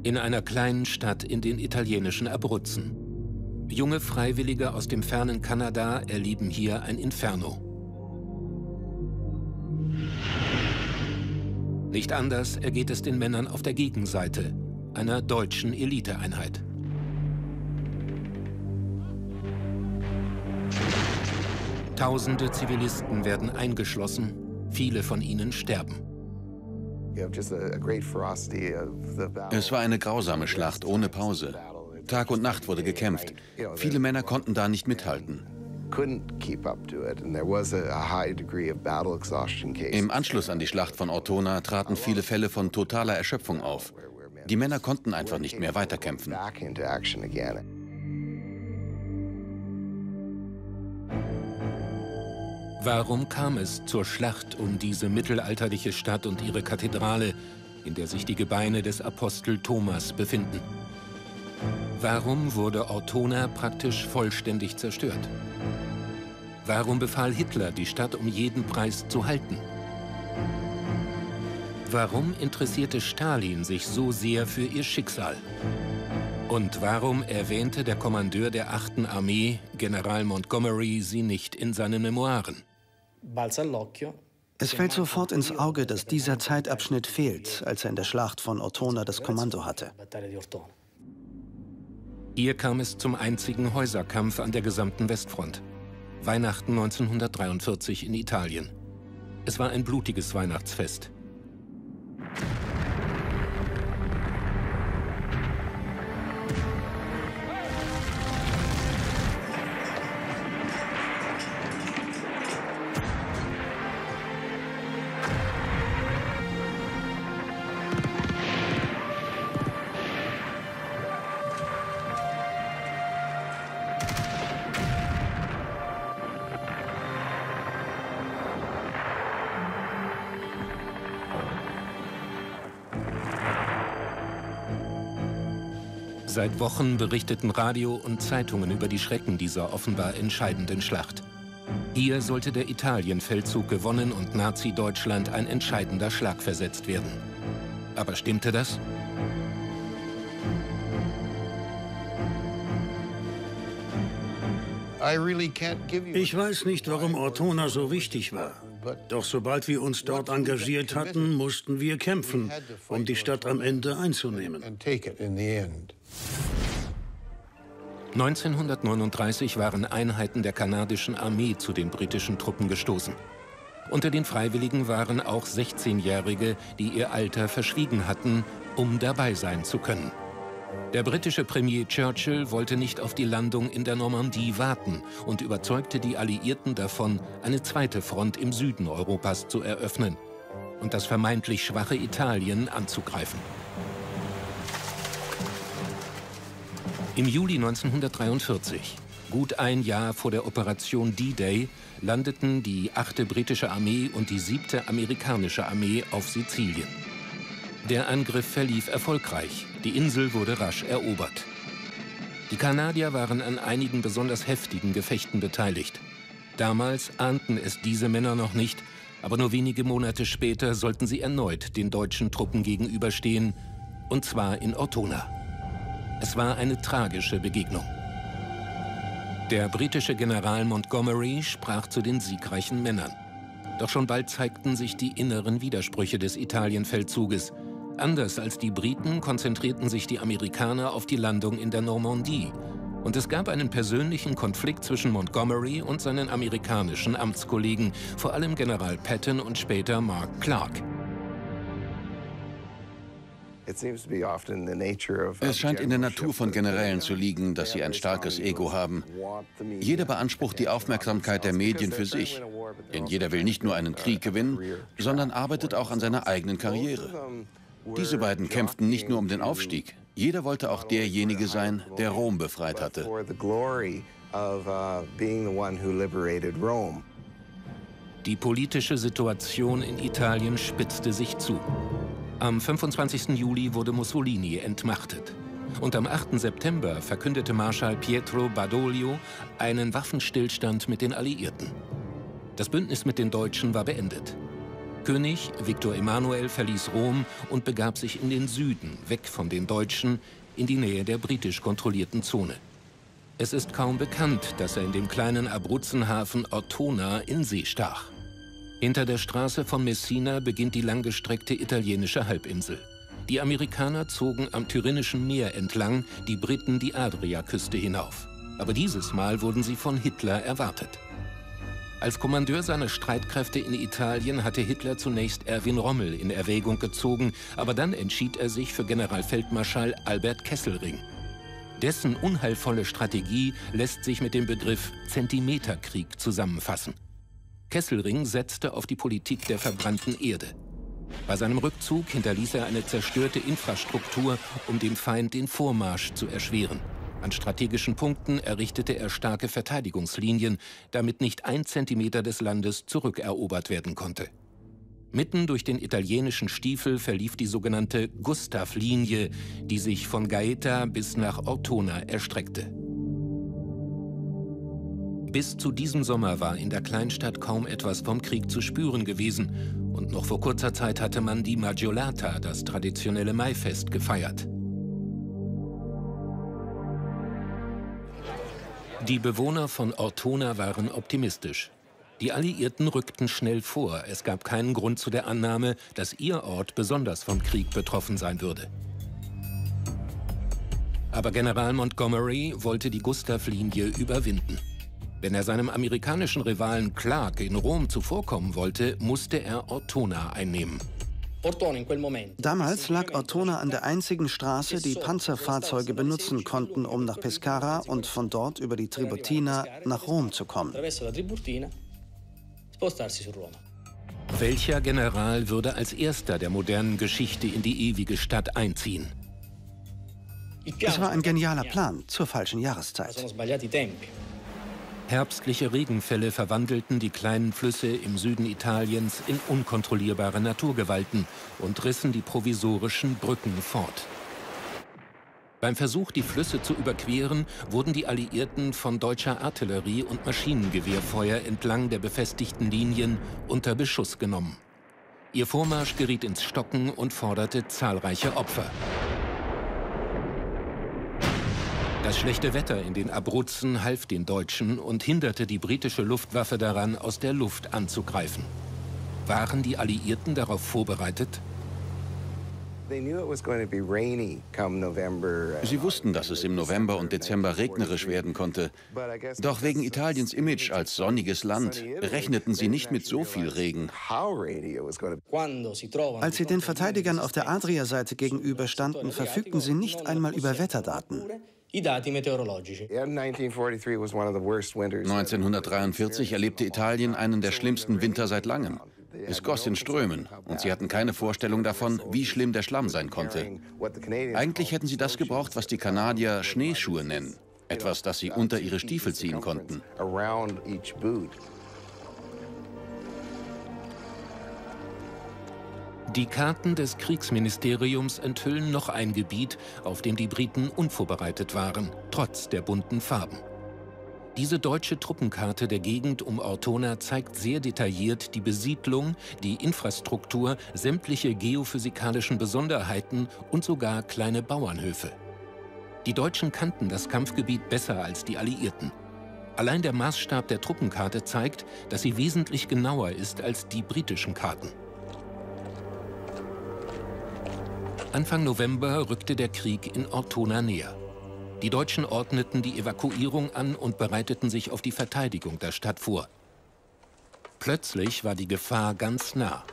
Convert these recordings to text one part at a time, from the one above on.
In einer kleinen Stadt in den italienischen Abruzzen. Junge Freiwillige aus dem fernen Kanada erleben hier ein Inferno. Nicht anders ergeht es den Männern auf der Gegenseite, einer deutschen Eliteeinheit. Tausende Zivilisten werden eingeschlossen, viele von ihnen sterben. Es war eine grausame Schlacht ohne Pause. Tag und Nacht wurde gekämpft. Viele Männer konnten da nicht mithalten. Im Anschluss an die Schlacht von Ortona traten viele Fälle von totaler Erschöpfung auf. Die Männer konnten einfach nicht mehr weiterkämpfen. Warum kam es zur Schlacht um diese mittelalterliche Stadt und ihre Kathedrale, in der sich die Gebeine des Apostel Thomas befinden? Warum wurde Ortona praktisch vollständig zerstört? Warum befahl Hitler, die Stadt um jeden Preis zu halten? Warum interessierte Stalin sich so sehr für ihr Schicksal? Und warum erwähnte der Kommandeur der 8. Armee, General Montgomery, sie nicht in seinen Memoiren? Es fällt sofort ins Auge, dass dieser Zeitabschnitt fehlt, als er in der Schlacht von Ortona das Kommando hatte. Hier kam es zum einzigen Häuserkampf an der gesamten Westfront. Weihnachten 1943 in Italien. Es war ein blutiges Weihnachtsfest. Seit Wochen berichteten Radio und Zeitungen über die Schrecken dieser offenbar entscheidenden Schlacht. Hier sollte der Italienfeldzug gewonnen und Nazi-Deutschland ein entscheidender Schlag versetzt werden. Aber stimmte das? Ich weiß nicht, warum Ortona so wichtig war. Doch sobald wir uns dort engagiert hatten, mussten wir kämpfen, um die Stadt am Ende einzunehmen. 1939 waren Einheiten der kanadischen Armee zu den britischen Truppen gestoßen. Unter den Freiwilligen waren auch 16-Jährige, die ihr Alter verschwiegen hatten, um dabei sein zu können. Der britische Premier Churchill wollte nicht auf die Landung in der Normandie warten und überzeugte die Alliierten davon, eine zweite Front im Süden Europas zu eröffnen und das vermeintlich schwache Italien anzugreifen. Im Juli 1943, gut ein Jahr vor der Operation D-Day, landeten die 8. britische Armee und die 7. amerikanische Armee auf Sizilien. Der Angriff verlief erfolgreich. Die Insel wurde rasch erobert. Die Kanadier waren an einigen besonders heftigen Gefechten beteiligt. Damals ahnten es diese Männer noch nicht, aber nur wenige Monate später sollten sie erneut den deutschen Truppen gegenüberstehen, und zwar in Ortona. Es war eine tragische Begegnung. Der britische General Montgomery sprach zu den siegreichen Männern. Doch schon bald zeigten sich die inneren Widersprüche des Italienfeldzuges. Anders als die Briten konzentrierten sich die Amerikaner auf die Landung in der Normandie. Und es gab einen persönlichen Konflikt zwischen Montgomery und seinen amerikanischen Amtskollegen, vor allem General Patton und später Mark Clark. Es scheint in der Natur von Generälen zu liegen, dass sie ein starkes Ego haben. Jeder beansprucht die Aufmerksamkeit der Medien für sich. Denn jeder will nicht nur einen Krieg gewinnen, sondern arbeitet auch an seiner eigenen Karriere. Diese beiden kämpften nicht nur um den Aufstieg. Jeder wollte auch derjenige sein, der Rom befreit hatte. Die politische Situation in Italien spitzte sich zu. Am 25. Juli wurde Mussolini entmachtet. Und am 8. September verkündete Marschall Pietro Badoglio einen Waffenstillstand mit den Alliierten. Das Bündnis mit den Deutschen war beendet. König Victor Emanuel verließ Rom und begab sich in den Süden, weg von den Deutschen, in die Nähe der britisch kontrollierten Zone. Es ist kaum bekannt, dass er in dem kleinen Abruzzenhafen Ortona in See stach. Hinter der Straße von Messina beginnt die langgestreckte italienische Halbinsel. Die Amerikaner zogen am Tyrrhenischen Meer entlang, die Briten die Adriaküste hinauf. Aber dieses Mal wurden sie von Hitler erwartet. Als Kommandeur seiner Streitkräfte in Italien hatte Hitler zunächst Erwin Rommel in Erwägung gezogen, aber dann entschied er sich für Generalfeldmarschall Albert Kesselring. Dessen unheilvolle Strategie lässt sich mit dem Begriff Zentimeterkrieg zusammenfassen. Kesselring setzte auf die Politik der verbrannten Erde. Bei seinem Rückzug hinterließ er eine zerstörte Infrastruktur, um dem Feind den Vormarsch zu erschweren. An strategischen Punkten errichtete er starke Verteidigungslinien, damit nicht ein Zentimeter des Landes zurückerobert werden konnte. Mitten durch den italienischen Stiefel verlief die sogenannte Gustav-Linie, die sich von Gaeta bis nach Ortona erstreckte. Bis zu diesem Sommer war in der Kleinstadt kaum etwas vom Krieg zu spüren gewesen und noch vor kurzer Zeit hatte man die Maggiolata, das traditionelle Maifest, gefeiert. Die Bewohner von Ortona waren optimistisch. Die Alliierten rückten schnell vor. Es gab keinen Grund zu der Annahme, dass ihr Ort besonders vom Krieg betroffen sein würde. Aber General Montgomery wollte die Gustav-Linie überwinden. Wenn er seinem amerikanischen Rivalen Clark in Rom zuvorkommen wollte, musste er Ortona einnehmen. Damals lag Ortona an der einzigen Straße, die Panzerfahrzeuge benutzen konnten, um nach Pescara und von dort über die Tiburtina nach Rom zu kommen. Welcher General würde als erster der modernen Geschichte in die ewige Stadt einziehen? Es war ein genialer Plan zur falschen Jahreszeit. Herbstliche Regenfälle verwandelten die kleinen Flüsse im Süden Italiens in unkontrollierbare Naturgewalten und rissen die provisorischen Brücken fort. Beim Versuch, die Flüsse zu überqueren, wurden die Alliierten von deutscher Artillerie und Maschinengewehrfeuer entlang der befestigten Linien unter Beschuss genommen. Ihr Vormarsch geriet ins Stocken und forderte zahlreiche Opfer. Das schlechte Wetter in den Abruzzen half den Deutschen und hinderte die britische Luftwaffe daran, aus der Luft anzugreifen. Waren die Alliierten darauf vorbereitet? Sie wussten, dass es im November und Dezember regnerisch werden konnte. Doch wegen Italiens Image als sonniges Land rechneten sie nicht mit so viel Regen. Als sie den Verteidigern auf der Adria-Seite gegenüberstanden, verfügten sie nicht einmal über Wetterdaten. 1943 erlebte Italien einen der schlimmsten Winter seit langem. Es goss in Strömen und sie hatten keine Vorstellung davon, wie schlimm der Schlamm sein konnte. Eigentlich hätten sie das gebraucht, was die Kanadier Schneeschuhe nennen. Etwas, das sie unter ihre Stiefel ziehen konnten. Die Karten des Kriegsministeriums enthüllen noch ein Gebiet, auf dem die Briten unvorbereitet waren, trotz der bunten Farben. Diese deutsche Truppenkarte der Gegend um Ortona zeigt sehr detailliert die Besiedlung, die Infrastruktur, sämtliche geophysikalischen Besonderheiten und sogar kleine Bauernhöfe. Die Deutschen kannten das Kampfgebiet besser als die Alliierten. Allein der Maßstab der Truppenkarte zeigt, dass sie wesentlich genauer ist als die britischen Karten. Anfang November rückte der Krieg in Ortona näher. Die Deutschen ordneten die Evakuierung an und bereiteten sich auf die Verteidigung der Stadt vor. Plötzlich war die Gefahr ganz nah.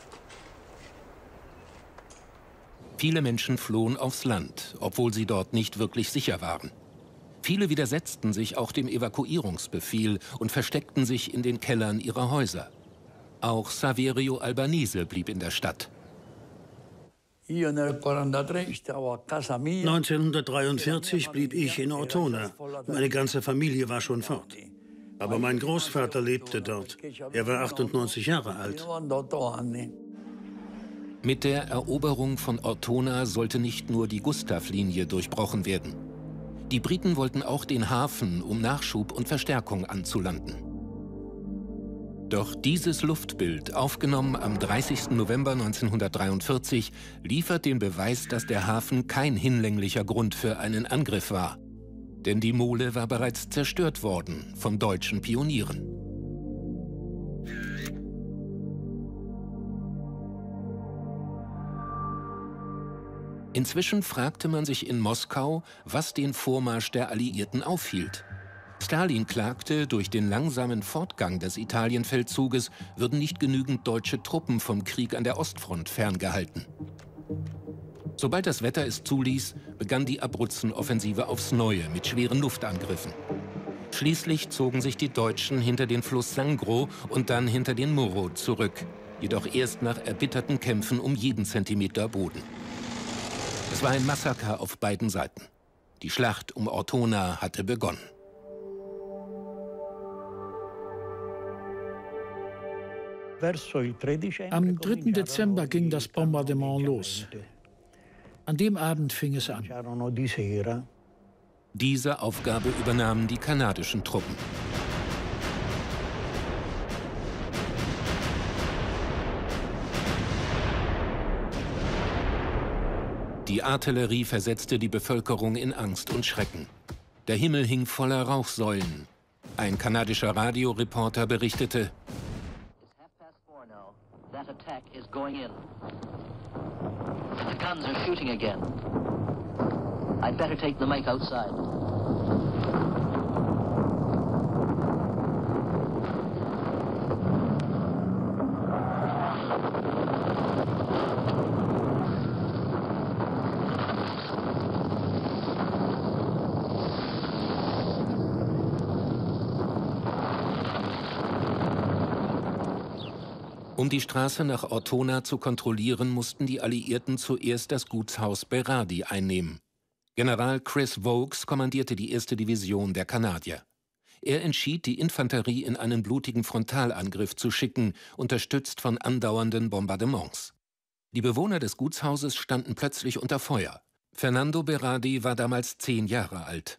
Viele Menschen flohen aufs Land, obwohl sie dort nicht wirklich sicher waren. Viele widersetzten sich auch dem Evakuierungsbefehl und versteckten sich in den Kellern ihrer Häuser. Auch Saverio Albanese blieb in der Stadt. 1943 blieb ich in Ortona. Meine ganze Familie war schon fort. Aber mein Großvater lebte dort. Er war 98 Jahre alt. Mit der Eroberung von Ortona sollte nicht nur die Gustav-Linie durchbrochen werden. Die Briten wollten auch den Hafen, um Nachschub und Verstärkung anzulanden. Doch dieses Luftbild, aufgenommen am 30. November 1943, liefert den Beweis, dass der Hafen kein hinlänglicher Grund für einen Angriff war. Denn die Mole war bereits zerstört worden von deutschen Pionieren. Inzwischen fragte man sich in Moskau, was den Vormarsch der Alliierten aufhielt. Stalin klagte, durch den langsamen Fortgang des Italienfeldzuges würden nicht genügend deutsche Truppen vom Krieg an der Ostfront ferngehalten. Sobald das Wetter es zuließ, begann die Abruzzen-Offensive aufs Neue mit schweren Luftangriffen. Schließlich zogen sich die Deutschen hinter den Fluss Sangro und dann hinter den Muro zurück, jedoch erst nach erbitterten Kämpfen um jeden Zentimeter Boden. Es war ein Massaker auf beiden Seiten. Die Schlacht um Ortona hatte begonnen. Am 3. Dezember ging das Bombardement los. An dem Abend fing es an. Diese Aufgabe übernahmen die kanadischen Truppen. Die Artillerie versetzte die Bevölkerung in Angst und Schrecken. Der Himmel hing voller Rauchsäulen. Ein kanadischer Radioreporter berichtete: That attack is going in. The guns are shooting again. I'd better take the Mike outside. Um die Straße nach Ortona zu kontrollieren, mussten die Alliierten zuerst das Gutshaus Berardi einnehmen. General Chris Vokes kommandierte die 1. Division der Kanadier. Er entschied, die Infanterie in einen blutigen Frontalangriff zu schicken, unterstützt von andauernden Bombardements. Die Bewohner des Gutshauses standen plötzlich unter Feuer. Fernando Berardi war damals 10 Jahre alt.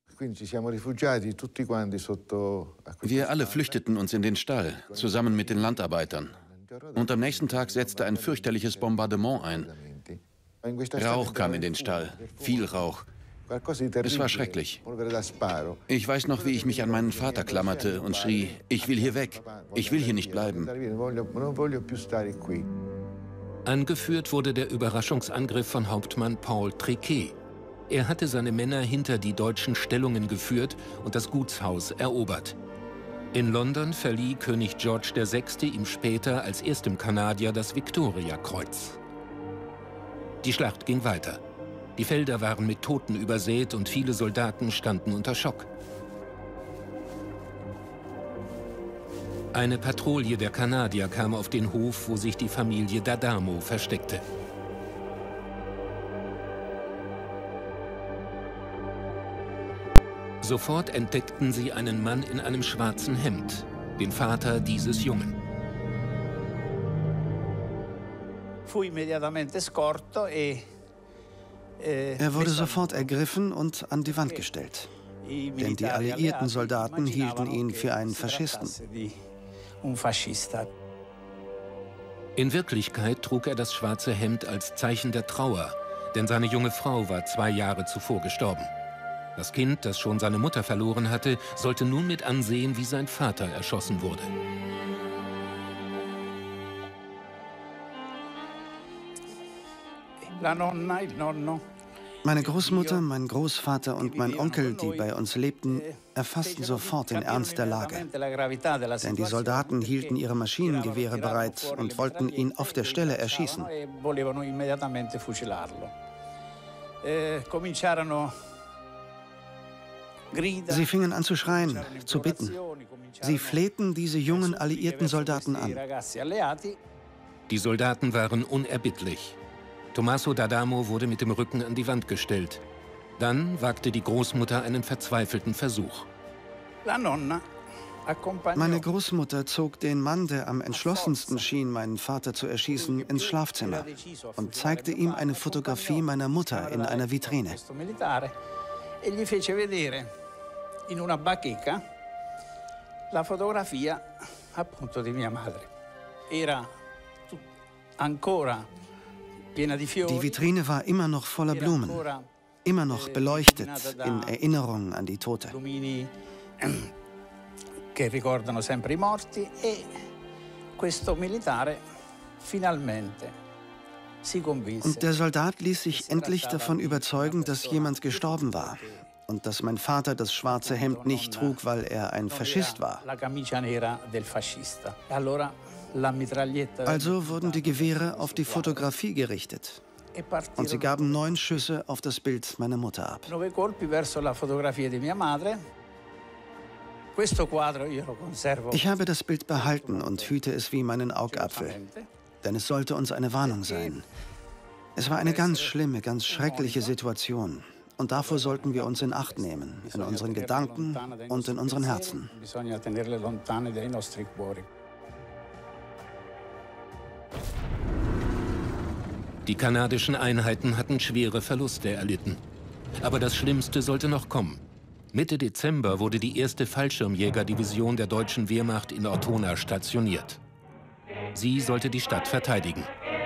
Wir alle flüchteten uns in den Stall, zusammen mit den Landarbeitern. Und am nächsten Tag setzte ein fürchterliches Bombardement ein. Rauch kam in den Stall, viel Rauch. Es war schrecklich. Ich weiß noch, wie ich mich an meinen Vater klammerte und schrie: Ich will hier weg, ich will hier nicht bleiben. Angeführt wurde der Überraschungsangriff von Hauptmann Paul Triquet. Er hatte seine Männer hinter die deutschen Stellungen geführt und das Gutshaus erobert. In London verlieh König George VI. Ihm später als erstem Kanadier das Victoria-Kreuz. Die Schlacht ging weiter. Die Felder waren mit Toten übersät und viele Soldaten standen unter Schock. Eine Patrouille der Kanadier kam auf den Hof, wo sich die Familie D'Adamo versteckte. Sofort entdeckten sie einen Mann in einem schwarzen Hemd, den Vater dieses Jungen. Er wurde sofort ergriffen und an die Wand gestellt. Denn die alliierten Soldaten hielten ihn für einen Faschisten. In Wirklichkeit trug er das schwarze Hemd als Zeichen der Trauer, denn seine junge Frau war 2 Jahre zuvor gestorben. Das Kind, das schon seine Mutter verloren hatte, sollte nun mit ansehen, wie sein Vater erschossen wurde. Meine Großmutter, mein Großvater und mein Onkel, die bei uns lebten, erfassten sofort den Ernst der Lage. Denn die Soldaten hielten ihre Maschinengewehre bereit und wollten ihn auf der Stelle erschießen. Sie fingen an zu schreien, zu bitten. Sie flehten diese jungen alliierten Soldaten an. Die Soldaten waren unerbittlich. Tommaso D'Adamo wurde mit dem Rücken an die Wand gestellt. Dann wagte die Großmutter einen verzweifelten Versuch. Meine Großmutter zog den Mann, der am entschlossensten schien, meinen Vater zu erschießen, ins Schlafzimmer und zeigte ihm eine Fotografie meiner Mutter in einer Vitrine. appunto di mia madre. Era ancora piena di fiori. Die Vitrine war immer noch voller Blumen, immer noch beleuchtet in Erinnerung an die Tote. Lumini che ricordano sempre i morti e questo militare finalmente si convinse. Und der Soldat ließ sich endlich davon überzeugen, dass jemand gestorben war und dass mein Vater das schwarze Hemd nicht trug, weil er ein Faschist war. Also wurden die Gewehre auf die Fotografie gerichtet. Und sie gaben 9 Schüsse auf das Bild meiner Mutter ab. Ich habe das Bild behalten und hüte es wie meinen Augapfel. Denn es sollte uns eine Warnung sein. Es war eine ganz schlimme, ganz schreckliche Situation. Und davor sollten wir uns in Acht nehmen, in unseren Gedanken und in unseren Herzen. Die kanadischen Einheiten hatten schwere Verluste erlitten. Aber das Schlimmste sollte noch kommen. Mitte Dezember wurde die 1. Fallschirmjägerdivision der deutschen Wehrmacht in Ortona stationiert. Sie sollte die Stadt verteidigen.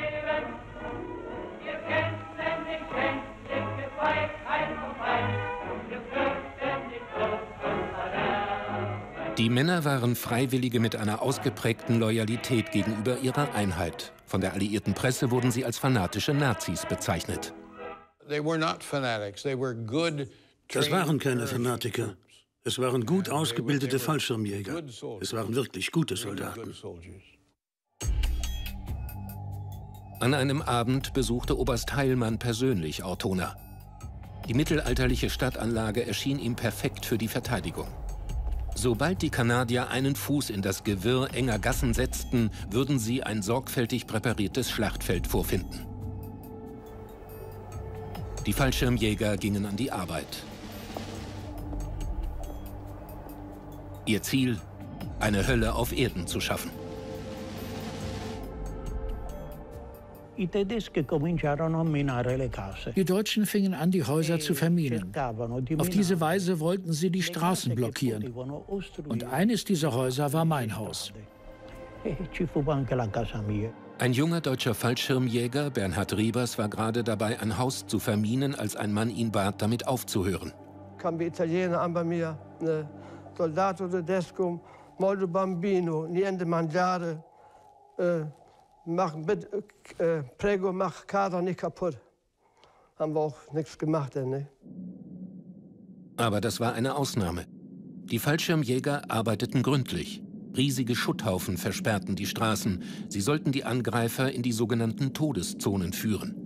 Die Männer waren Freiwillige mit einer ausgeprägten Loyalität gegenüber ihrer Einheit. Von der alliierten Presse wurden sie als fanatische Nazis bezeichnet. Das waren keine Fanatiker. Es waren gut ausgebildete Fallschirmjäger. Es waren wirklich gute Soldaten. An einem Abend besuchte Oberst Heilmann persönlich Ortona. Die mittelalterliche Stadtanlage erschien ihm perfekt für die Verteidigung. Sobald die Kanadier einen Fuß in das Gewirr enger Gassen setzten, würden sie ein sorgfältig präpariertes Schlachtfeld vorfinden. Die Fallschirmjäger gingen an die Arbeit. Ihr Ziel, eine Hölle auf Erden zu schaffen. Die Deutschen fingen an, die Häuser zu verminen. Auf diese Weise wollten sie die Straßen blockieren. Und eines dieser Häuser war mein Haus. Ein junger deutscher Fallschirmjäger, Bernhard Riebers, war gerade dabei, ein Haus zu verminen, als ein Mann ihn bat, damit aufzuhören. Kamen die Italiener an bei mir, ne, Soldato tedesco, molto bambino, niente mangiare, prego, mach Kader nicht kaputt. Haben wir auch nichts gemacht, denn, ne? Aber das war eine Ausnahme. Die Fallschirmjäger arbeiteten gründlich. Riesige Schutthaufen versperrten die Straßen. Sie sollten die Angreifer in die sogenannten Todeszonen führen.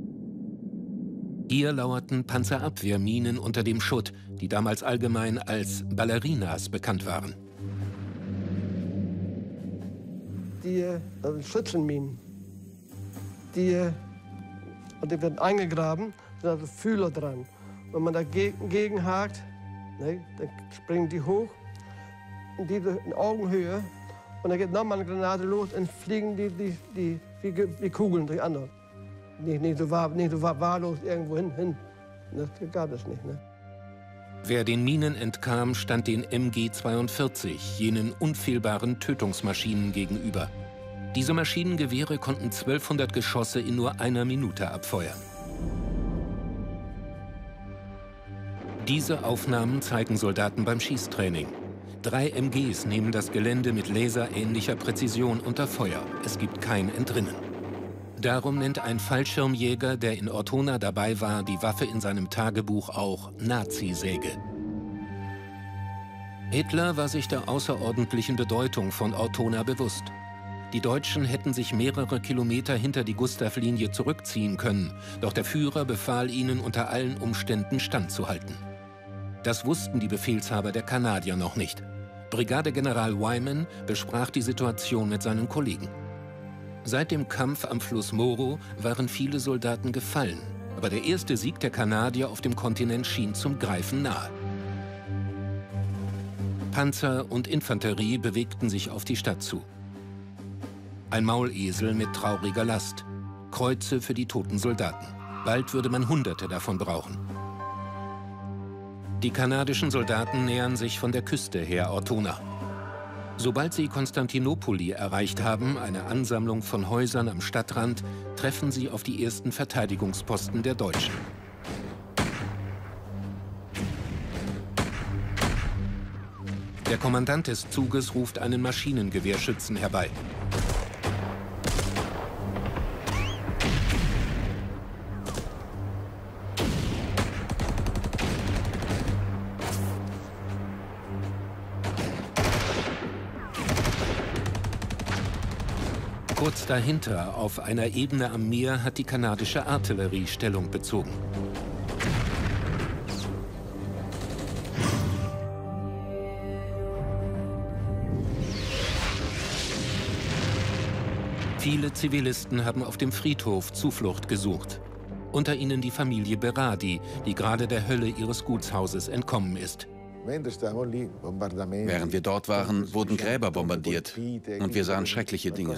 Hier lauerten Panzerabwehrminen unter dem Schutt, die damals allgemein als Ballerinas bekannt waren. Die Schützenminen, die werden eingegraben, da sind Fühler dran. Wenn man dagegen hakt, ne, dann springen die hoch, in Augenhöhe, und dann geht nochmal eine Granate los und fliegen die wie Kugeln durcheinander. Nicht so wahllos irgendwo hin. Das gab es nicht. Ne? Wer den Minen entkam, stand den MG-42, jenen unfehlbaren Tötungsmaschinen, gegenüber. Diese Maschinengewehre konnten 1200 Geschosse in nur einer Minute abfeuern. Diese Aufnahmen zeigen Soldaten beim Schießtraining. 3 MGs nehmen das Gelände mit laserähnlicher Präzision unter Feuer. Es gibt kein Entrinnen. Darum nennt ein Fallschirmjäger, der in Ortona dabei war, die Waffe in seinem Tagebuch auch Nazi-Säge. Hitler war sich der außerordentlichen Bedeutung von Ortona bewusst. Die Deutschen hätten sich mehrere Kilometer hinter die Gustav-Linie zurückziehen können, doch der Führer befahl ihnen unter allen Umständen standzuhalten. Das wussten die Befehlshaber der Kanadier noch nicht. Brigadegeneral Wyman besprach die Situation mit seinen Kollegen. Seit dem Kampf am Fluss Moro waren viele Soldaten gefallen, aber der erste Sieg der Kanadier auf dem Kontinent schien zum Greifen nahe. Panzer und Infanterie bewegten sich auf die Stadt zu. Ein Maulesel mit trauriger Last, Kreuze für die toten Soldaten. Bald würde man Hunderte davon brauchen. Die kanadischen Soldaten nähern sich von der Küste her Ortona. Sobald sie Konstantinopoli erreicht haben, eine Ansammlung von Häusern am Stadtrand, treffen sie auf die ersten Verteidigungsposten der Deutschen. Der Kommandant des Zuges ruft einen Maschinengewehrschützen herbei. Kurz dahinter, auf einer Ebene am Meer, hat die kanadische Artillerie Stellung bezogen. Viele Zivilisten haben auf dem Friedhof Zuflucht gesucht. Unter ihnen die Familie Berardi, die gerade der Hölle ihres Gutshauses entkommen ist. Während wir dort waren, wurden Gräber bombardiert und wir sahen schreckliche Dinge.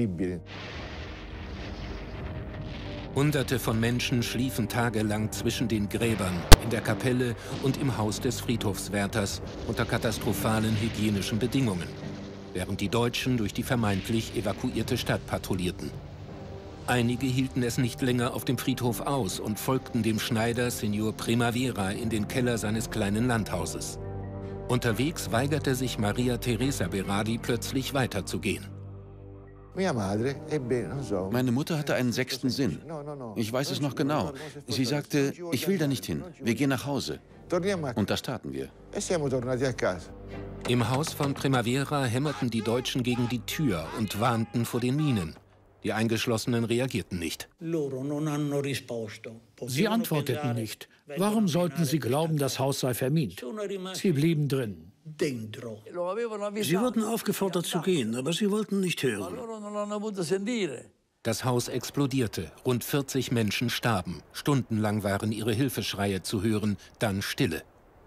Hunderte von Menschen schliefen tagelang zwischen den Gräbern, in der Kapelle und im Haus des Friedhofswärters unter katastrophalen hygienischen Bedingungen, während die Deutschen durch die vermeintlich evakuierte Stadt patrouillierten. Einige hielten es nicht länger auf dem Friedhof aus und folgten dem Schneider Signor Primavera in den Keller seines kleinen Landhauses. Unterwegs weigerte sich Maria Teresa Berardi plötzlich weiterzugehen. Meine Mutter hatte einen sechsten Sinn. Ich weiß es noch genau. Sie sagte, ich will da nicht hin, wir gehen nach Hause. Und das taten wir. Im Haus von Primavera hämmerten die Deutschen gegen die Tür und warnten vor den Minen. Die Eingeschlossenen reagierten nicht. Sie antworteten nicht. Warum sollten sie glauben, das Haus sei vermint? Sie blieben drin. Sie wurden aufgefordert zu gehen, aber sie wollten nicht hören. Das Haus explodierte. Rund 40 Menschen starben. Stundenlang waren ihre Hilfeschreie zu hören, dann Stille.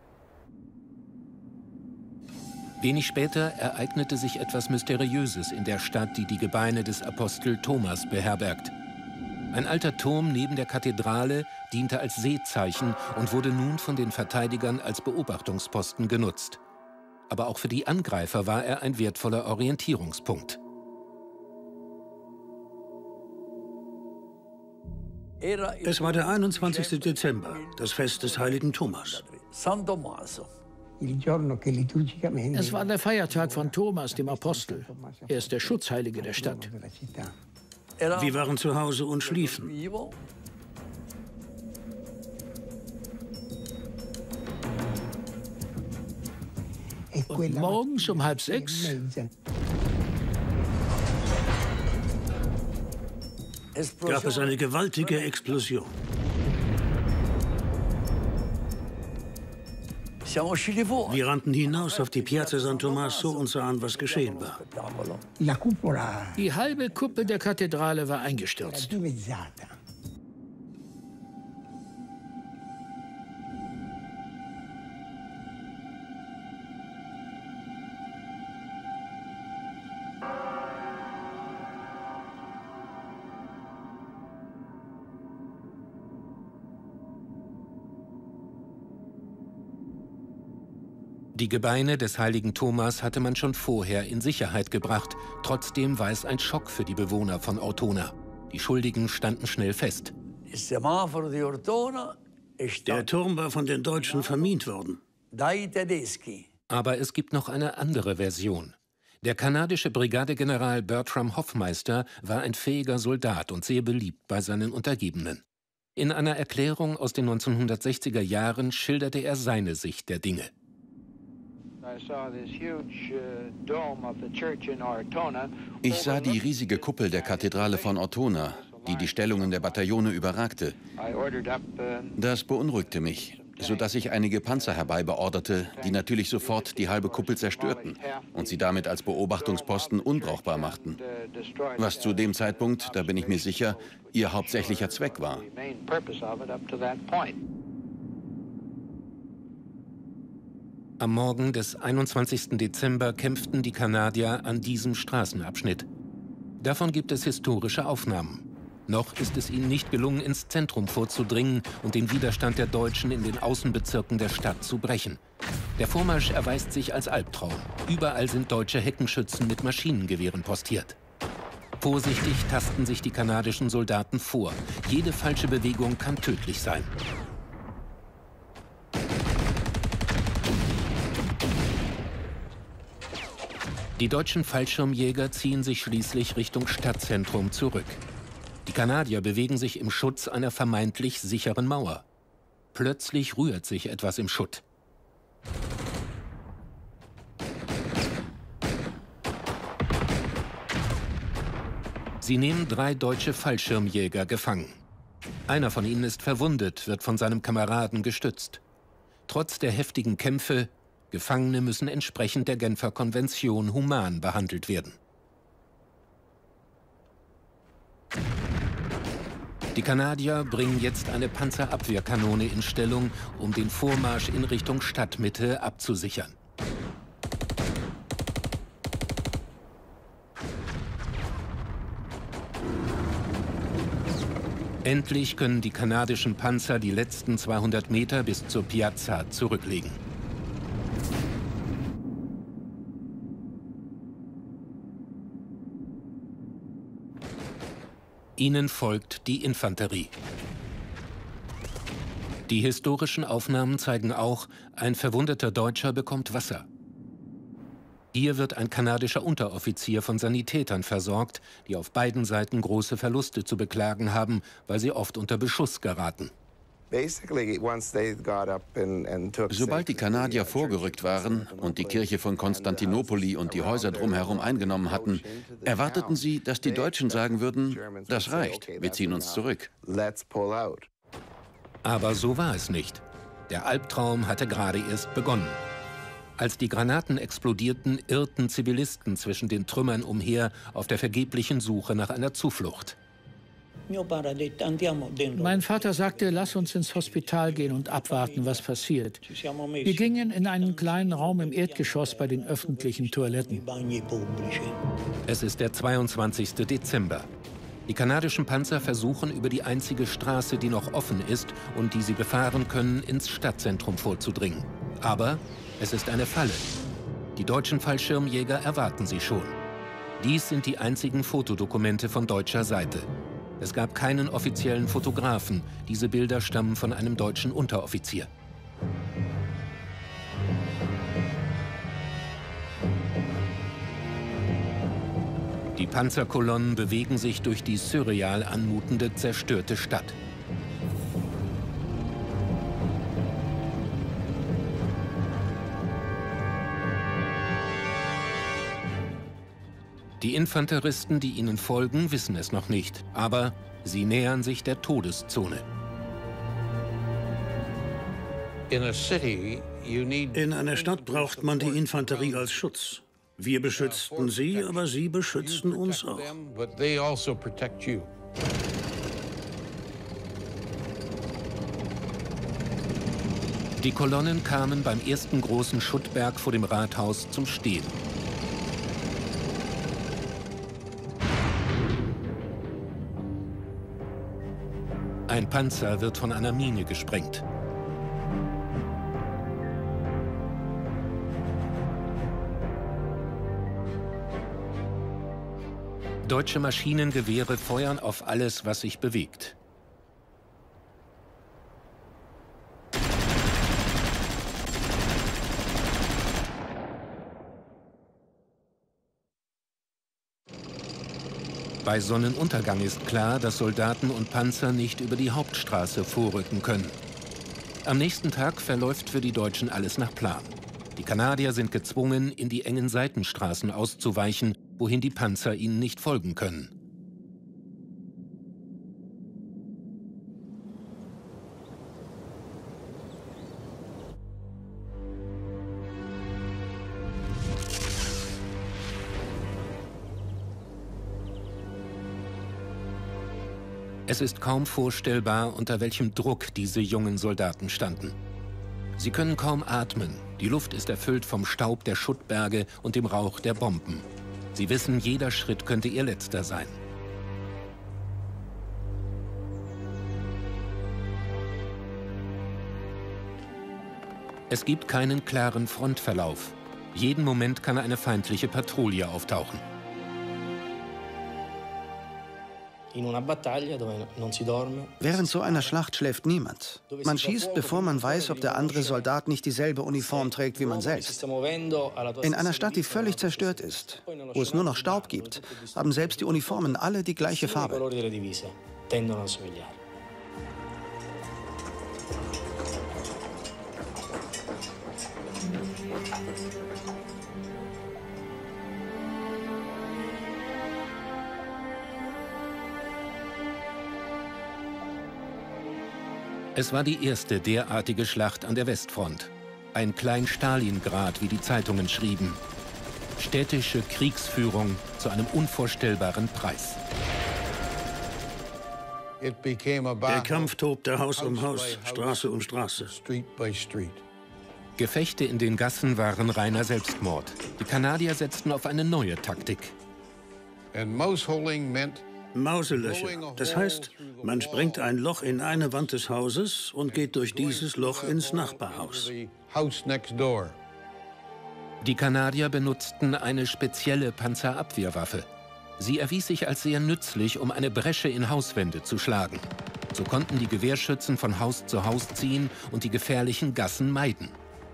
Wenig später ereignete sich etwas Mysteriöses in der Stadt, die die Gebeine des Apostel Thomas beherbergt. Ein alter Turm neben der Kathedrale diente als Seezeichen und wurde nun von den Verteidigern als Beobachtungsposten genutzt. Aber auch für die Angreifer war er ein wertvoller Orientierungspunkt. Es war der 21. Dezember, das Fest des heiligen Thomas. Es war der Feiertag von Thomas, dem Apostel. Er ist der Schutzheilige der Stadt. Wir waren zu Hause und schliefen. Und morgens um 5:30 gab es eine gewaltige Explosion. Wir rannten hinaus auf die Piazza San Tommaso und sahen, was geschehen war. Die halbe Kuppel der Kathedrale war eingestürzt. Die Gebeine des heiligen Thomas hatte man schon vorher in Sicherheit gebracht. Trotzdem war es ein Schock für die Bewohner von Ortona. Die Schuldigen standen schnell fest. Der Turm war von den Deutschen vermint worden. Aber es gibt noch eine andere Version. Der kanadische Brigadegeneral Bertram Hoffmeister war ein fähiger Soldat und sehr beliebt bei seinen Untergebenen. In einer Erklärung aus den 1960er Jahren schilderte er seine Sicht der Dinge. Ich sah die riesige Kuppel der Kathedrale von Ortona, die die Stellungen der Bataillone überragte. Das beunruhigte mich, sodass ich einige Panzer herbeibeorderte, die natürlich sofort die halbe Kuppel zerstörten und sie damit als Beobachtungsposten unbrauchbar machten. Was zu dem Zeitpunkt, da bin ich mir sicher, ihr hauptsächlicher Zweck war. Am Morgen des 21. Dezember kämpften die Kanadier an diesem Straßenabschnitt. Davon gibt es historische Aufnahmen. Noch ist es ihnen nicht gelungen, ins Zentrum vorzudringen und den Widerstand der Deutschen in den Außenbezirken der Stadt zu brechen. Der Vormarsch erweist sich als Albtraum. Überall sind deutsche Heckenschützen mit Maschinengewehren postiert. Vorsichtig tasten sich die kanadischen Soldaten vor. Jede falsche Bewegung kann tödlich sein. Die deutschen Fallschirmjäger ziehen sich schließlich Richtung Stadtzentrum zurück. Die Kanadier bewegen sich im Schutz einer vermeintlich sicheren Mauer. Plötzlich rührt sich etwas im Schutt. Sie nehmen 3 deutsche Fallschirmjäger gefangen. Einer von ihnen ist verwundet, wird von seinem Kameraden gestützt. Trotz der heftigen Kämpfe, Gefangene müssen entsprechend der Genfer Konvention human behandelt werden. Die Kanadier bringen jetzt eine Panzerabwehrkanone in Stellung, um den Vormarsch in Richtung Stadtmitte abzusichern. Endlich können die kanadischen Panzer die letzten 200 Meter bis zur Piazza zurücklegen. Ihnen folgt die Infanterie. Die historischen Aufnahmen zeigen auch, ein verwundeter Deutscher bekommt Wasser. Hier wird ein kanadischer Unteroffizier von Sanitätern versorgt, die auf beiden Seiten große Verluste zu beklagen haben, weil sie oft unter Beschuss geraten. Sobald die Kanadier vorgerückt waren und die Kirche von Konstantinopoli und die Häuser drumherum eingenommen hatten, erwarteten sie, dass die Deutschen sagen würden, das reicht, wir ziehen uns zurück. Aber so war es nicht. Der Albtraum hatte gerade erst begonnen. Als die Granaten explodierten, irrten Zivilisten zwischen den Trümmern umher auf der vergeblichen Suche nach einer Zuflucht. Mein Vater sagte, lass uns ins Hospital gehen und abwarten, was passiert. Wir gingen in einen kleinen Raum im Erdgeschoss bei den öffentlichen Toiletten. Es ist der 22. Dezember. Die kanadischen Panzer versuchen, über die einzige Straße, die noch offen ist und die sie befahren können, ins Stadtzentrum vorzudringen. Aber es ist eine Falle. Die deutschen Fallschirmjäger erwarten sie schon. Dies sind die einzigen Fotodokumente von deutscher Seite. Es gab keinen offiziellen Fotografen. Diese Bilder stammen von einem deutschen Unteroffizier. Die Panzerkolonnen bewegen sich durch die surreal anmutende, zerstörte Stadt. Die Infanteristen, die ihnen folgen, wissen es noch nicht, aber sie nähern sich der Todeszone. In einer Stadt braucht man die Infanterie als Schutz. Wir beschützten sie, aber sie beschützten uns auch. Die Kolonnen kamen beim ersten großen Schuttberg vor dem Rathaus zum Stehen. Ein Panzer wird von einer Mine gesprengt. Deutsche Maschinengewehre feuern auf alles, was sich bewegt. Bei Sonnenuntergang ist klar, dass Soldaten und Panzer nicht über die Hauptstraße vorrücken können. Am nächsten Tag verläuft für die Deutschen alles nach Plan. Die Kanadier sind gezwungen, in die engen Seitenstraßen auszuweichen, wohin die Panzer ihnen nicht folgen können. Es ist kaum vorstellbar, unter welchem Druck diese jungen Soldaten standen. Sie können kaum atmen. Die Luft ist erfüllt vom Staub der Schuttberge und dem Rauch der Bomben. Sie wissen, jeder Schritt könnte ihr letzter sein. Es gibt keinen klaren Frontverlauf. Jeden Moment kann eine feindliche Patrouille auftauchen. Während so einer Schlacht schläft niemand. Man schießt, bevor man weiß, ob der andere Soldat nicht dieselbe Uniform trägt wie man selbst. In einer Stadt, die völlig zerstört ist, wo es nur noch Staub gibt, haben selbst die Uniformen alle die gleiche Farbe. Es war die erste derartige Schlacht an der Westfront. Ein Klein-Stalingrad, wie die Zeitungen schrieben. Städtische Kriegsführung zu einem unvorstellbaren Preis. Der Kampf tobte Haus um Haus, Straße um Straße. Gefechte in den Gassen waren reiner Selbstmord. Die Kanadier setzten auf eine neue Taktik. Mauselöcher. Das heißt, man sprengt ein Loch in eine Wand des Hauses und geht durch dieses Loch ins Nachbarhaus. Die Kanadier benutzten eine spezielle Panzerabwehrwaffe. Sie erwies sich als sehr nützlich, um eine Bresche in Hauswände zu schlagen. So konnten die Gewehrschützen von Haus zu Haus ziehen und die gefährlichen Gassen meiden.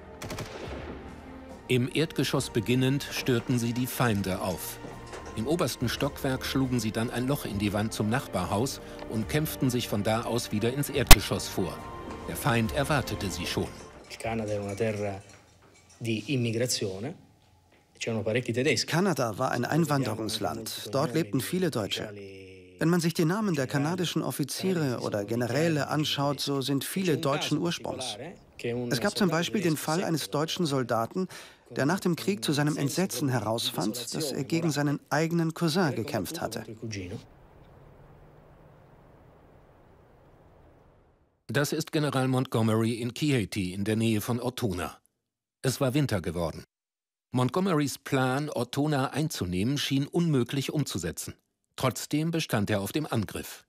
Im Erdgeschoss beginnend störten sie die Feinde auf. Im obersten Stockwerk schlugen sie dann ein Loch in die Wand zum Nachbarhaus und kämpften sich von da aus wieder ins Erdgeschoss vor. Der Feind erwartete sie schon. Kanada war ein Einwanderungsland. Dort lebten viele Deutsche. Wenn man sich die Namen der kanadischen Offiziere oder Generäle anschaut, so sind viele deutschen Ursprungs. Es gab zum Beispiel den Fall eines deutschen Soldaten, der nach dem Krieg zu seinem Entsetzen herausfand, dass er gegen seinen eigenen Cousin gekämpft hatte. Das ist General Montgomery in Keehati in der Nähe von Ortona. Es war Winter geworden. Montgomerys Plan, Ortona einzunehmen, schien unmöglich umzusetzen. Trotzdem bestand er auf dem Angriff.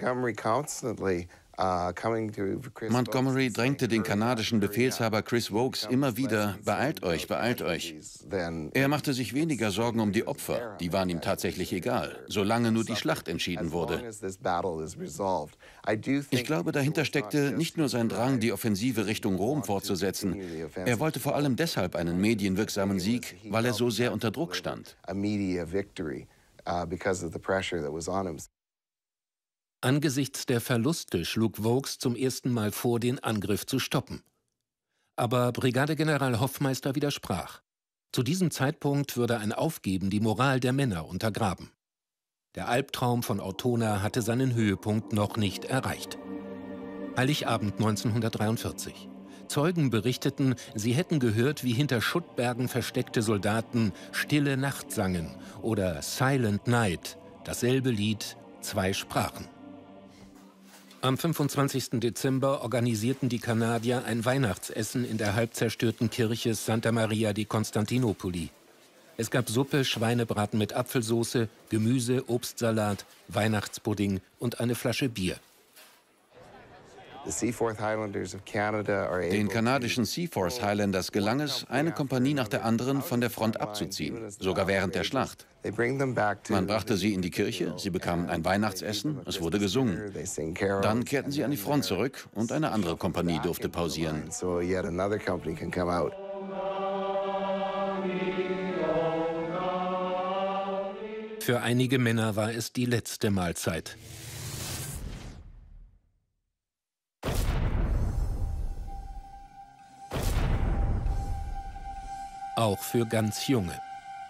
Montgomery drängte den kanadischen Befehlshaber Chris Vokes immer wieder, beeilt euch, beeilt euch. Er machte sich weniger Sorgen um die Opfer, die waren ihm tatsächlich egal, solange nur die Schlacht entschieden wurde. Ich glaube, dahinter steckte nicht nur sein Drang, die Offensive Richtung Rom fortzusetzen. Er wollte vor allem deshalb einen medienwirksamen Sieg, weil er so sehr unter Druck stand. Angesichts der Verluste schlug Vokes zum ersten Mal vor, den Angriff zu stoppen. Aber Brigadegeneral Hoffmeister widersprach. Zu diesem Zeitpunkt würde ein Aufgeben die Moral der Männer untergraben. Der Albtraum von Ortona hatte seinen Höhepunkt noch nicht erreicht. Heiligabend 1943. Zeugen berichteten, sie hätten gehört, wie hinter Schuttbergen versteckte Soldaten Stille Nacht sangen oder Silent Night, dasselbe Lied, zwei Sprachen. Am 25. Dezember organisierten die Kanadier ein Weihnachtsessen in der halb zerstörten Kirche Santa Maria di Costantinopoli. Es gab Suppe, Schweinebraten mit Apfelsoße, Gemüse, Obstsalat, Weihnachtspudding und eine Flasche Bier. Den kanadischen Seaforth Highlanders gelang es, eine Kompanie nach der anderen von der Front abzuziehen, sogar während der Schlacht. Man brachte sie in die Kirche, sie bekamen ein Weihnachtsessen, es wurde gesungen. Dann kehrten sie an die Front zurück und eine andere Kompanie durfte pausieren. Für einige Männer war es die letzte Mahlzeit. Auch für ganz Junge.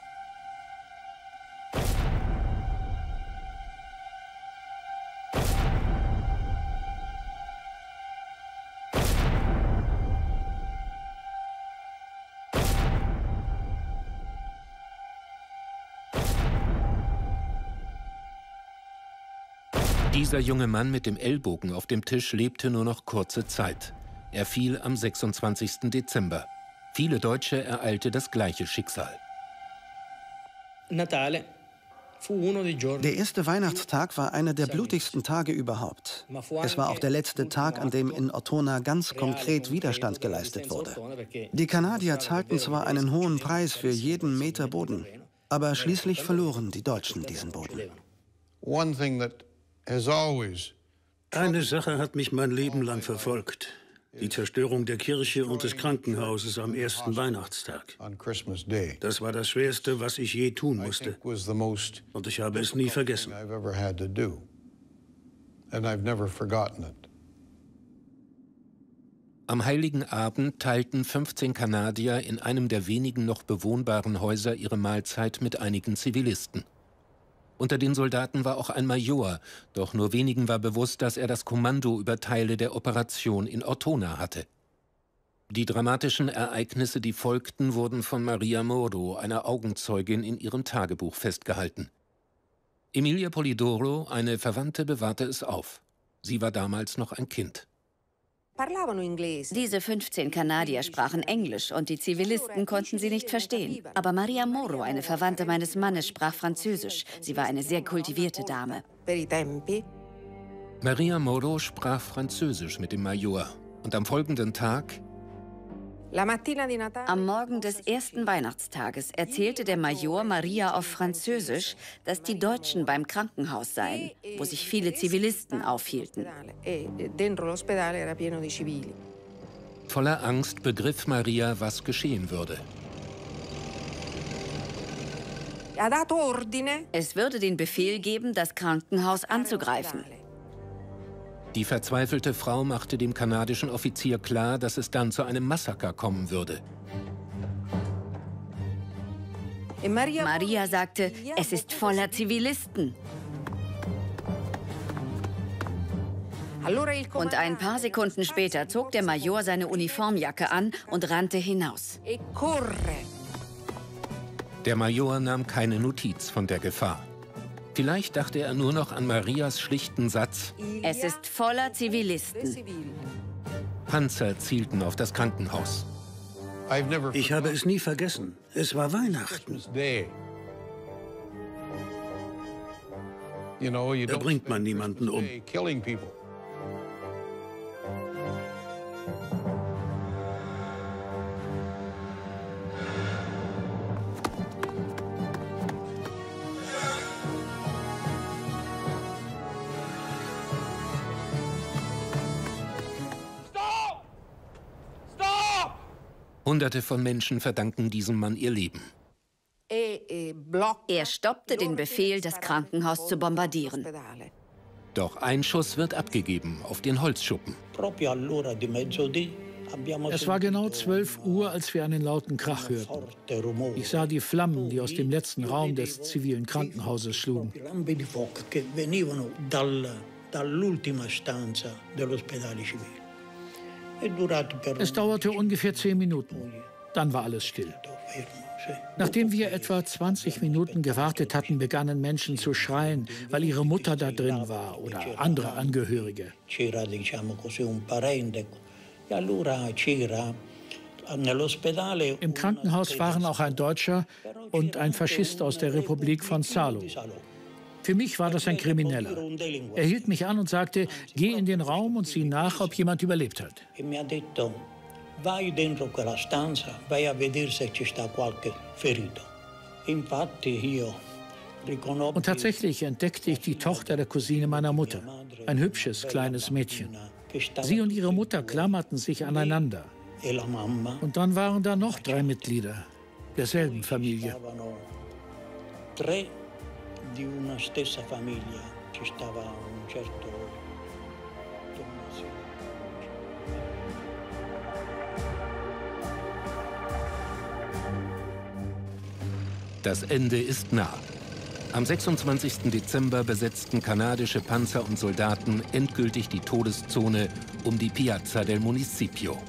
Dieser junge Mann mit dem Ellbogen auf dem Tisch lebte nur noch kurze Zeit. Er fiel am 26. Dezember. Viele Deutsche ereilte das gleiche Schicksal. Der erste Weihnachtstag war einer der blutigsten Tage überhaupt. Es war auch der letzte Tag, an dem in Ortona ganz konkret Widerstand geleistet wurde. Die Kanadier zahlten zwar einen hohen Preis für jeden Meter Boden, aber schließlich verloren die Deutschen diesen Boden. Eine Sache hat mich mein Leben lang verfolgt. Die Zerstörung der Kirche und des Krankenhauses am ersten Weihnachtstag. Das war das Schwerste, was ich je tun musste. Und ich habe es nie vergessen. Am Heiligen Abend teilten 15 Kanadier in einem der wenigen noch bewohnbaren Häuser ihre Mahlzeit mit einigen Zivilisten. Unter den Soldaten war auch ein Major, doch nur wenigen war bewusst, dass er das Kommando über Teile der Operation in Ortona hatte. Die dramatischen Ereignisse, die folgten, wurden von Maria Moro, einer Augenzeugin, in ihrem Tagebuch festgehalten. Emilia Polidoro, eine Verwandte, bewahrte es auf. Sie war damals noch ein Kind. Diese 15 Kanadier sprachen Englisch und die Zivilisten konnten sie nicht verstehen. Aber Maria Moro, eine Verwandte meines Mannes, sprach Französisch. Sie war eine sehr kultivierte Dame. Maria Moro sprach Französisch mit dem Major. Und am folgenden Tag... Am Morgen des ersten Weihnachtstages erzählte der Major Maria auf Französisch, dass die Deutschen beim Krankenhaus seien, wo sich viele Zivilisten aufhielten. Voller Angst begriff Maria, was geschehen würde. Es würde den Befehl geben, das Krankenhaus anzugreifen. Die verzweifelte Frau machte dem kanadischen Offizier klar, dass es dann zu einem Massaker kommen würde. Maria sagte, es ist voller Zivilisten. Und ein paar Sekunden später zog der Major seine Uniformjacke an und rannte hinaus. Der Major nahm keine Notiz von der Gefahr. Vielleicht dachte er nur noch an Marias schlichten Satz: Es ist voller Zivilisten. Panzer zielten auf das Krankenhaus. Ich habe es nie vergessen. Es war Weihnachten. Da bringt man niemanden um. Hunderte von Menschen verdanken diesem Mann ihr Leben. Er stoppte den Befehl, das Krankenhaus zu bombardieren. Doch ein Schuss wird abgegeben auf den Holzschuppen. Es war genau 12 Uhr, als wir einen lauten Krach hörten. Ich sah die Flammen, die aus dem letzten Raum des zivilen Krankenhauses schlugen. Es dauerte ungefähr 10 Minuten. Dann war alles still. Nachdem wir etwa 20 Minuten gewartet hatten, begannen Menschen zu schreien, weil ihre Mutter da drin war oder andere Angehörige. Im Krankenhaus waren auch ein Deutscher und ein Faschist aus der Republik von Salo. Für mich war das ein Krimineller. Er hielt mich an und sagte, geh in den Raum und sieh nach, ob jemand überlebt hat. Und tatsächlich entdeckte ich die Tochter der Cousine meiner Mutter, ein hübsches kleines Mädchen. Sie und ihre Mutter klammerten sich aneinander. Und dann waren da noch 3 Mitglieder derselben Familie. Di una stessa famiglia ci stava un certo Das Ende ist nah. Am 26. Dezember besetzten kanadische Panzer und Soldaten endgültig die Todeszone um die Piazza del Municipio.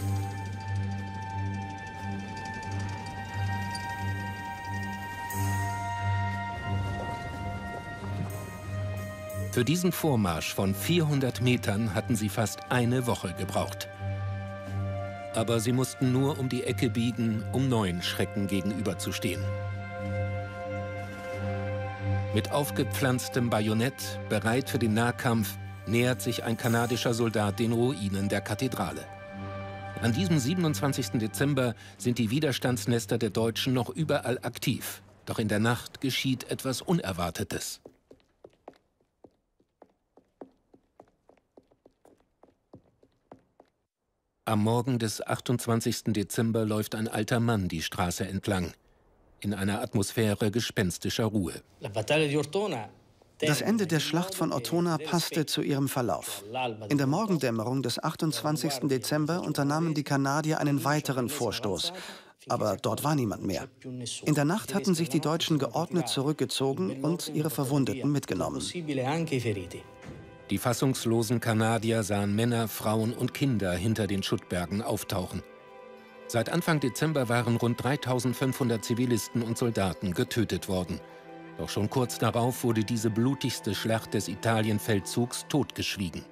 Für diesen Vormarsch von 400 Metern hatten sie fast eine Woche gebraucht. Aber sie mussten nur um die Ecke biegen, um neuen Schrecken gegenüberzustehen. Mit aufgepflanztem Bajonett, bereit für den Nahkampf, nähert sich ein kanadischer Soldat den Ruinen der Kathedrale. An diesem 27. Dezember sind die Widerstandsnester der Deutschen noch überall aktiv. Doch in der Nacht geschieht etwas Unerwartetes. Am Morgen des 28. Dezember läuft ein alter Mann die Straße entlang, in einer Atmosphäre gespenstischer Ruhe. Das Ende der Schlacht von Ortona passte zu ihrem Verlauf. In der Morgendämmerung des 28. Dezember unternahmen die Kanadier einen weiteren Vorstoß. Aber dort war niemand mehr. In der Nacht hatten sich die Deutschen geordnet zurückgezogen und ihre Verwundeten mitgenommen. Die fassungslosen Kanadier sahen Männer, Frauen und Kinder hinter den Schuttbergen auftauchen. Seit Anfang Dezember waren rund 3.500 Zivilisten und Soldaten getötet worden. Doch schon kurz darauf wurde diese blutigste Schlacht des Italienfeldzugs totgeschwiegen.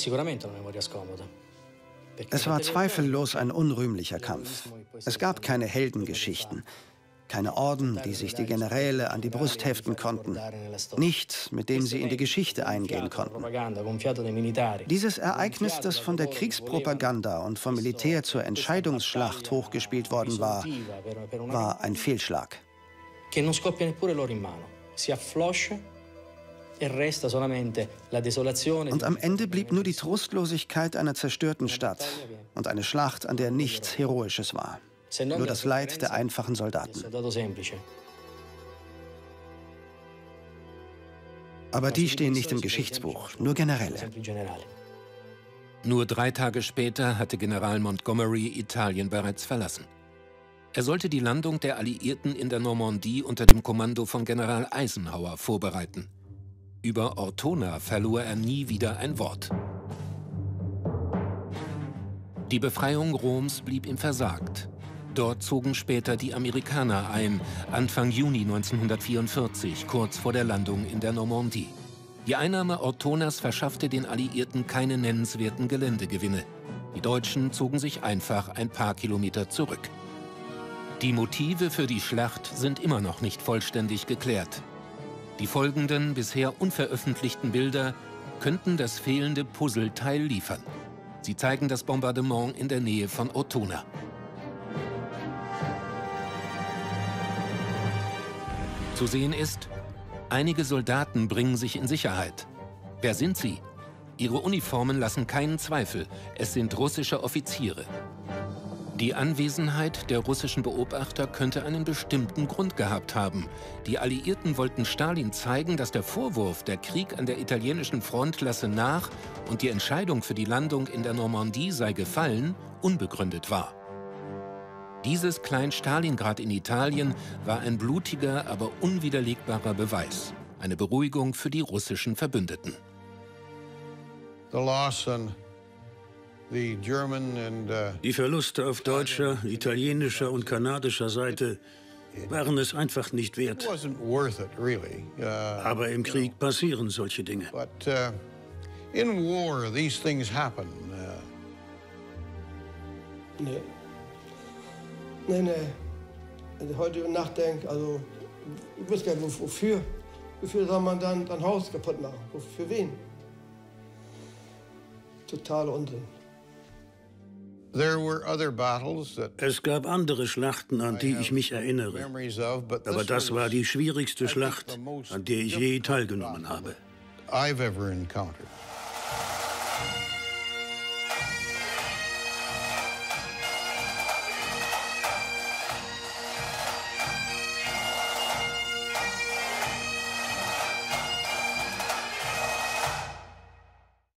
Es war zweifellos ein unrühmlicher Kampf. Es gab keine Heldengeschichten, keine Orden, die sich die Generäle an die Brust heften konnten, nichts, mit dem sie in die Geschichte eingehen konnten. Dieses Ereignis, das von der Kriegspropaganda und vom Militär zur Entscheidungsschlacht hochgespielt worden war, war ein Fehlschlag. Und am Ende blieb nur die Trostlosigkeit einer zerstörten Stadt und eine Schlacht, an der nichts Heroisches war. Nur das Leid der einfachen Soldaten. Aber die stehen nicht im Geschichtsbuch, nur Generäle. Nur 3 Tage später hatte General Montgomery Italien bereits verlassen. Er sollte die Landung der Alliierten in der Normandie unter dem Kommando von General Eisenhower vorbereiten. Über Ortona verlor er nie wieder ein Wort. Die Befreiung Roms blieb ihm versagt. Dort zogen später die Amerikaner ein, Anfang Juni 1944, kurz vor der Landung in der Normandie. Die Einnahme Ortonas verschaffte den Alliierten keine nennenswerten Geländegewinne. Die Deutschen zogen sich einfach ein paar Kilometer zurück. Die Motive für die Schlacht sind immer noch nicht vollständig geklärt. Die folgenden, bisher unveröffentlichten Bilder könnten das fehlende Puzzleteil liefern. Sie zeigen das Bombardement in der Nähe von Ortona. Zu sehen ist, einige Soldaten bringen sich in Sicherheit. Wer sind sie? Ihre Uniformen lassen keinen Zweifel. Es sind russische Offiziere. Die Anwesenheit der russischen Beobachter könnte einen bestimmten Grund gehabt haben. Die Alliierten wollten Stalin zeigen, dass der Vorwurf, der Krieg an der italienischen Front lasse nach und die Entscheidung für die Landung in der Normandie sei gefallen, unbegründet war. Dieses Klein-Stalingrad in Italien war ein blutiger, aber unwiderlegbarer Beweis. Eine Beruhigung für die russischen Verbündeten. Die Verluste auf deutscher, italienischer und kanadischer Seite waren es einfach nicht wert. Aber im Krieg passieren solche Dinge. Nee. Wenn ich heute nachdenke, also ich weiß gar nicht, wofür soll man dann ein Haus kaputt machen? Für wen? Totaler Unsinn. Es gab andere Schlachten, an die ich mich erinnere. Aber das war die schwierigste Schlacht, an der ich je teilgenommen habe.